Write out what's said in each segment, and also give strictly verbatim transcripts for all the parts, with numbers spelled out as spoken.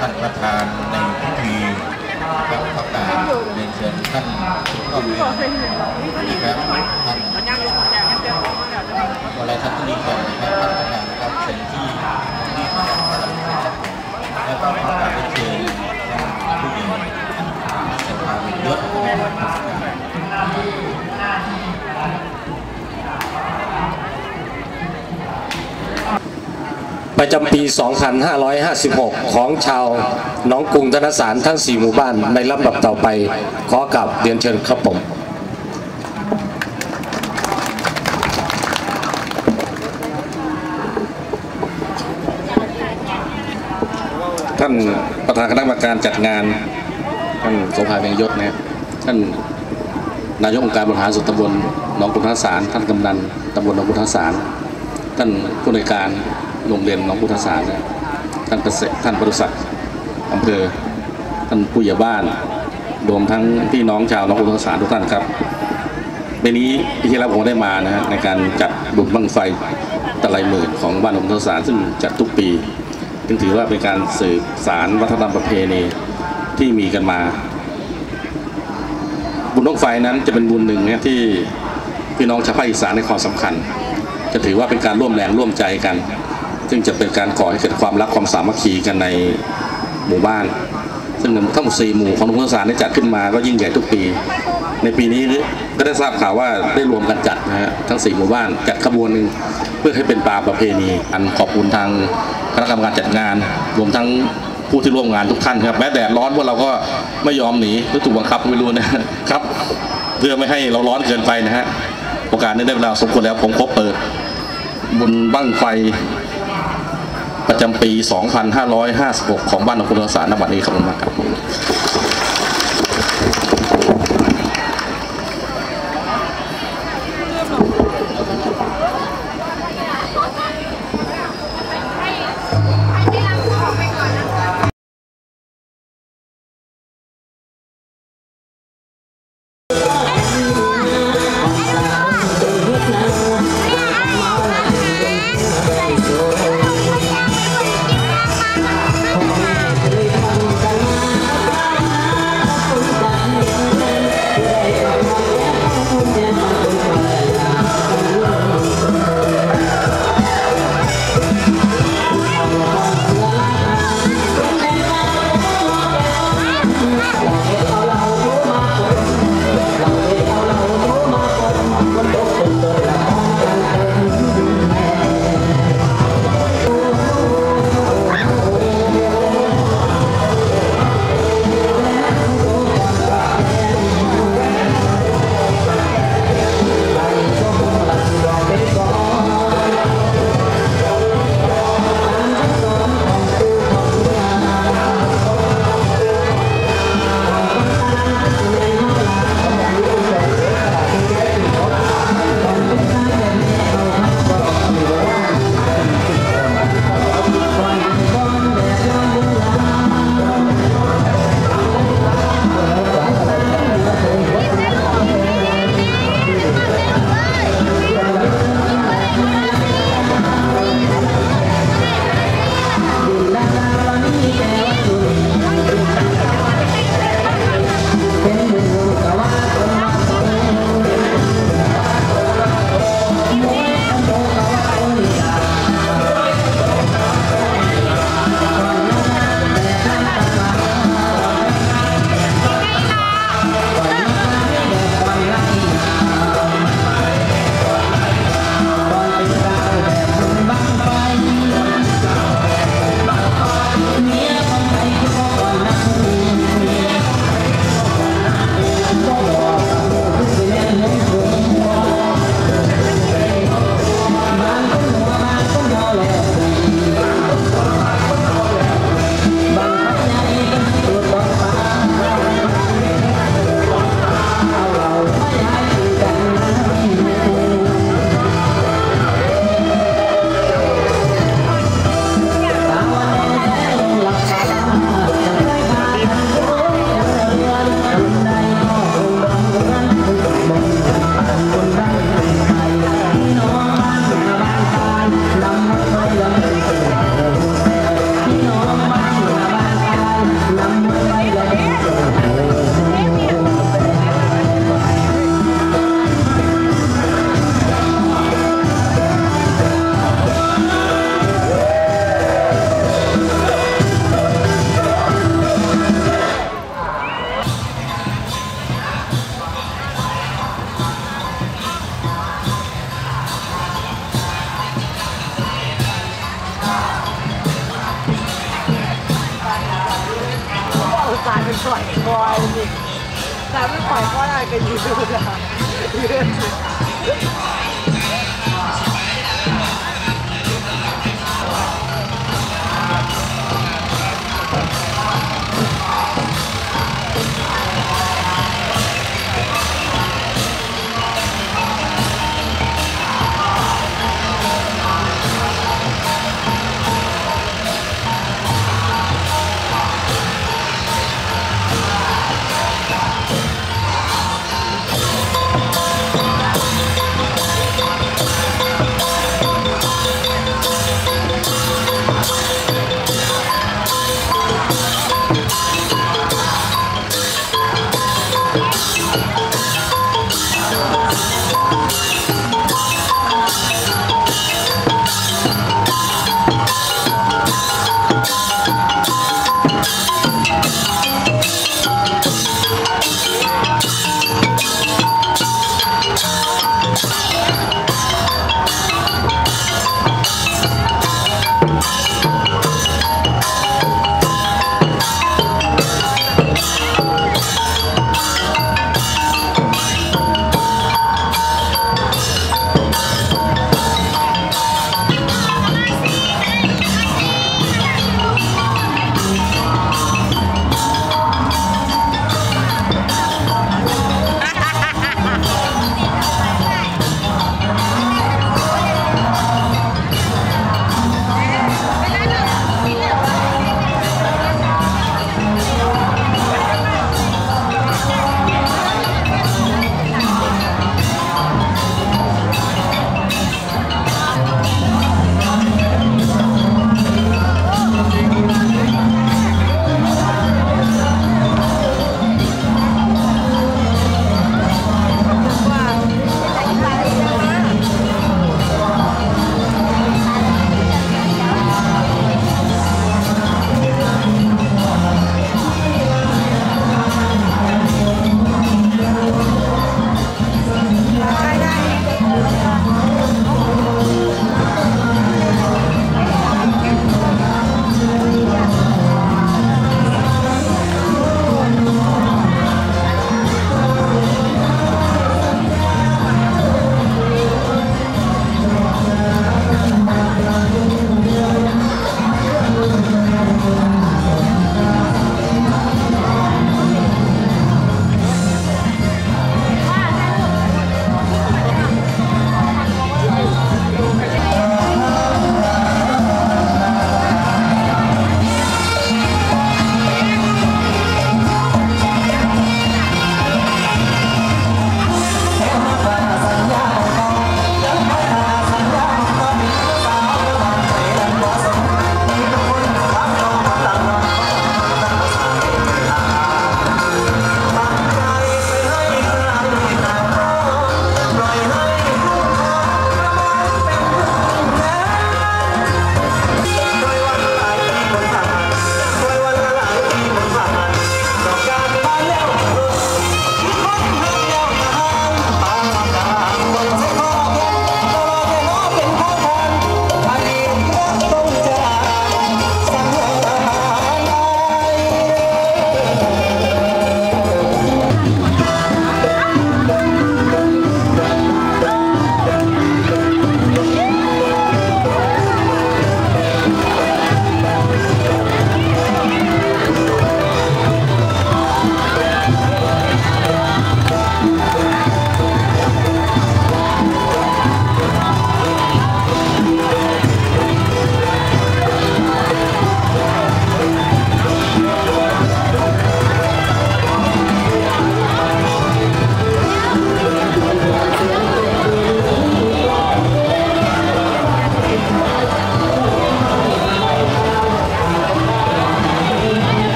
ท่านประธานในพิธีครับประกาศเรียนเชิญท่านก็มีดีครับท่านอะไรท่านที่ดีก่อนนะครับท่านประธานครับเชิญที่ที่แล้วก็ประกาศเชิญผู้หญิงจะพาไปเยอะประจำปี สองพันห้าร้อยห้าสิบหก ของชาวหนองกรุงธนสารทั้งสี่หมู่บ้านในลำดับต่อไปขอกราบเรียนเชิญครับผมท่านประธานคณะกรรมการจัดงานท่านโสภาเวียงยศนะท่านนายกองค์การบริหารส่วนตำบลหนองกรุงธนสารท่านกำนันตำบลหนองกรุงธนสารท่านผู้ในวยการโรงเรียนหนองกรุงธนสารท่านเกษตรท่านปศุสัตว์อำเภอท่านผู้ใหญ่บ้านรวมทั้งพี่น้องชาวหนองกรุงธนสารทุกท่านครับปีนี้ปีที่แล้วผมได้มานะฮะในการจัดบุญบั้งไฟตะไลหมื่นของบ้านหนองกรุงธนสารซึ่งจัดทุกปีจึงถือว่าเป็นการสืบสานวัฒนธรรมประเพณีที่มีกันมาบุญบั้งไฟนั้นจะเป็นบุญหนึ่งเนี่ยที่พี่น้องชาวภาคอีสานในความสำคัญจะถือว่าเป็นการร่วมแรงร่วมใจกันซึ่งจะเป็นการก่อให้เกิดความรักความสามัคคีกันในหมู่บ้านซึ่งทั้งหมดสี่หมู่ของหนองกรุงธนสารได้จัดขึ้นมาก็ยิ่งใหญ่ทุกปีในปีนี้ก็ได้ทราบข่าวว่าได้รวมกันจัดนะฮะทั้งสี่หมู่บ้านจัดขบวนหนึ่งเพื่อให้เป็นตามประเพณีอันขอบคุณทางคณะกรรมการจัดงานรวมทั้งผู้ที่ร่วมงานทุกท่านครับแม้แดดร้อนพวกเราก็ไม่ยอมหนีหรือถูกบังคับไม่รู้นะครับเพื่อไม่ให้เราร้อนเกินไปนะฮะโอกาสนี้ได้เวลาสมควรแล้วผมขอเปิดบุญบั้งไฟประจำปี สองพันห้าร้อยห้าสิบหก ของบ้านหนองกรุงธนสารณบัดนี้ครับผมครับกลายเป็นปล่อยคอยนี่กลายเป็นปล่อยคอยอะไรกันอยู่นะ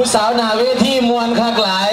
สาวหน้าเวทีมวนคักหลาย